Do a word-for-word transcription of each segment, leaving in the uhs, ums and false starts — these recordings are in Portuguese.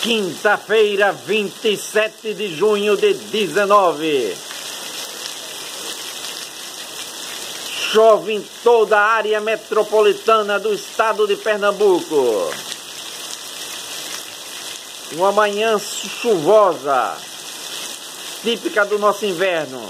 Quinta-feira, vinte e sete de junho de dezenove. Chove em toda a área metropolitana do estado de Pernambuco. Uma manhã chuvosa, típica do nosso inverno.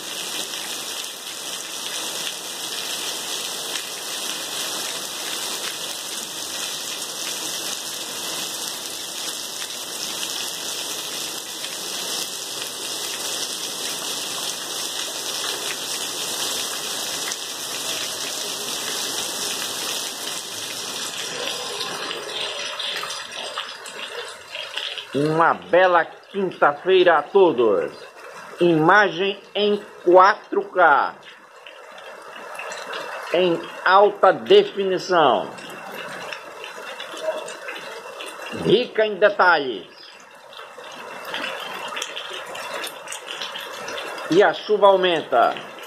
Uma bela quinta-feira a todos. Imagem em quatro K, em alta definição, rica em detalhes. E a chuva aumenta.